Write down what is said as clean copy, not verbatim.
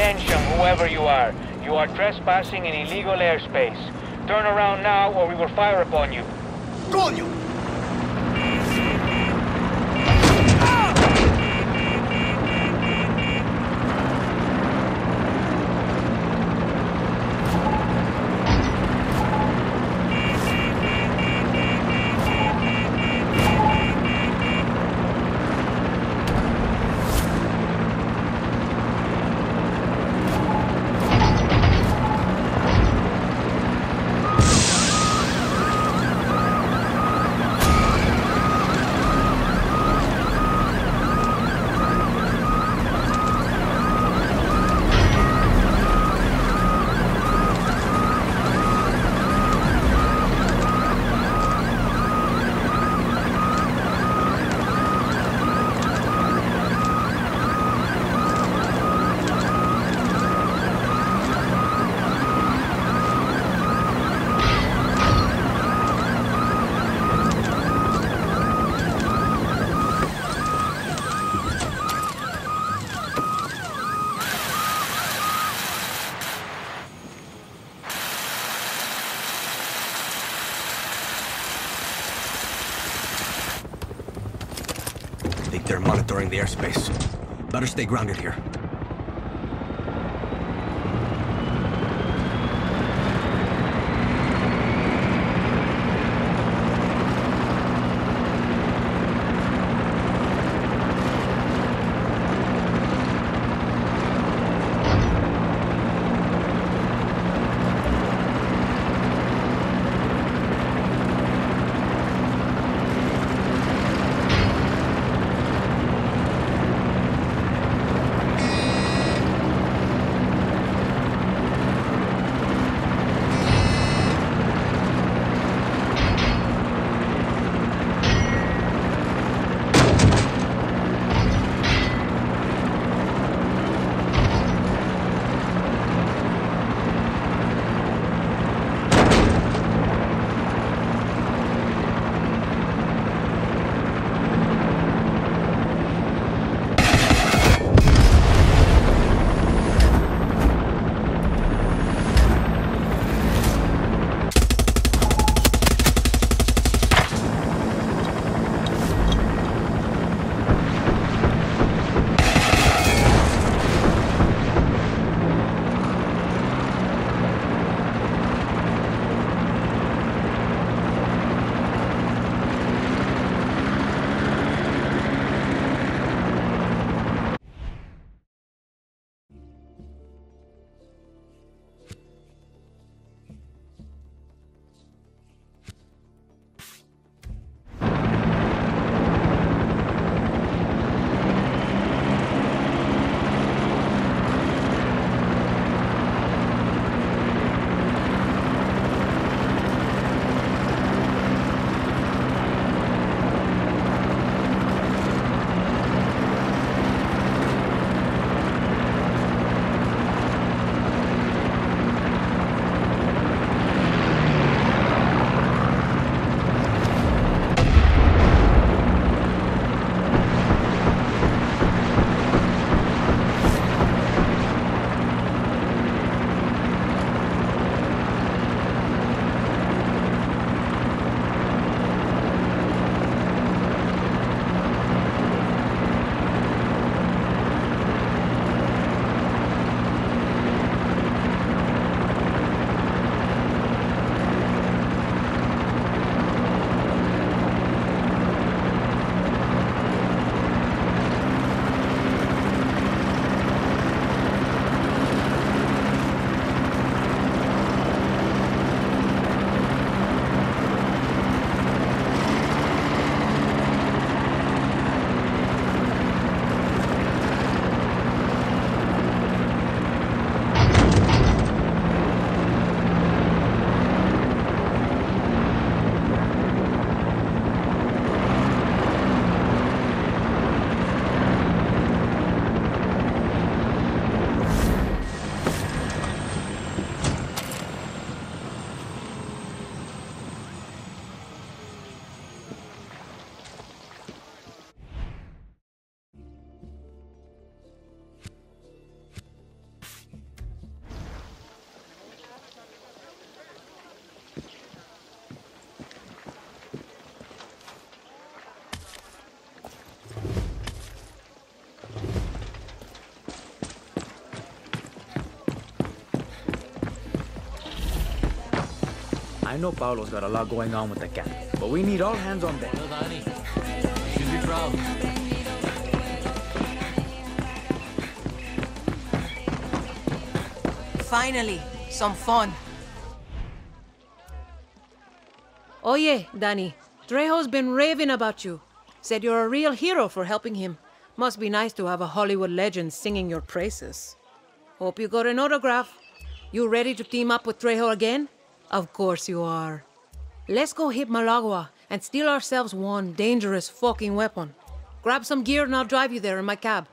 Attention, whoever you are. You are trespassing in illegal airspace. Turn around now or we will fire upon you. ¡Coño! They're monitoring the airspace. Better stay grounded here. I know Paolo's got a lot going on with the camp, but we need all hands on deck. Well, Danny, you should be proud. Finally, some fun. Oye, Danny, Trejo's been raving about you. Said you're a real hero for helping him. Must be nice to have a Hollywood legend singing your praises. Hope you got an autograph. You ready to team up with Trejo again? Of course you are. Let's go hit Malagua and steal ourselves one dangerous fucking weapon. Grab some gear and I'll drive you there in my cab.